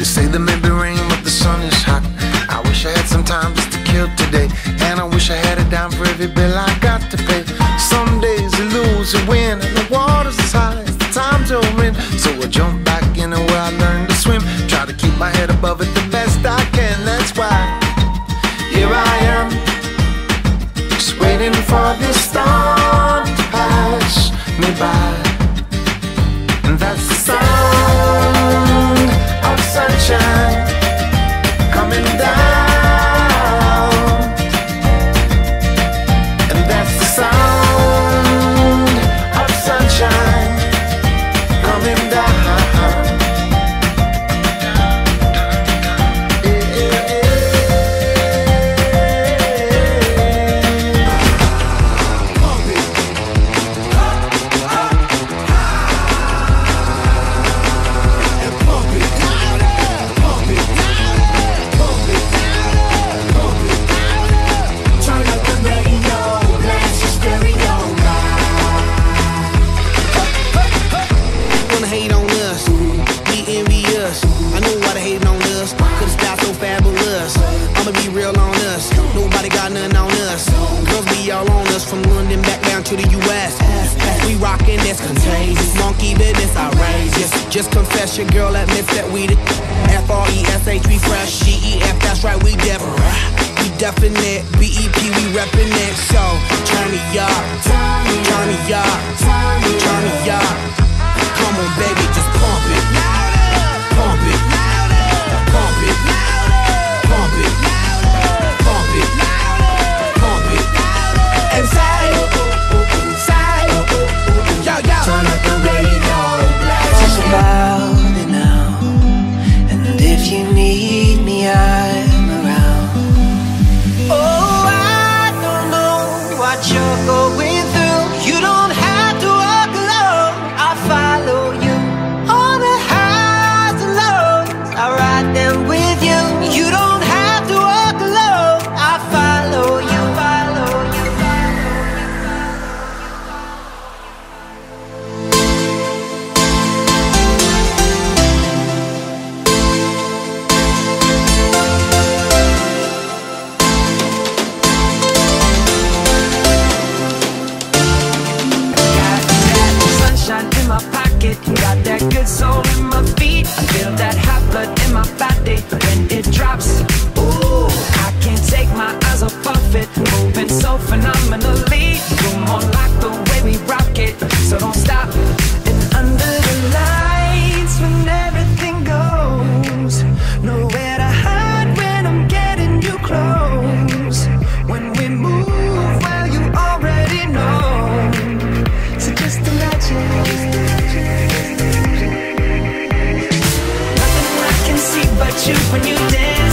They say that maybe rain, but the sun is hot. I wish I had some time just to kill today, and I wish I had a dime for every bill I got to pay. Some days you lose, you win, and the water's as high as the times you're in. So I jump back into where I learned to swim, try to keep my head above it the best I can. That's why here I am, just waiting for this storm to pass me by. And that's the sound of sunshine coming down. And that's the sound of sunshine coming down. Just confess your girl admits that we the F-R-E-S-H, we fresh. G-E-F, that's right, we different. We definite, B-E-P, we reppin' it. So, turn me up, turn me up, turn me up. Come on, baby, just pump it. Pump it, pump it, pump it, pump it, pump it. And say, yo, yo. Turn up the radio, about it now, and if you need me, I'm around. Oh, I don't know what you're going through. You don't have to walk alone. I follow you on the highs and lows. I ride them with you. You don't have to walk alone. I follow you, follow you, got that good soul in my feet. I feel that hot blood in my body when it drops. Ooh, I can't take my eyes off of it. Moving so phenomenally. You're more like the way we rock it. So don't stop. And under the lights when everything goes, nowhere to hide when I'm getting you close. When we move, well, you already know. So just imagine. But you when you dance.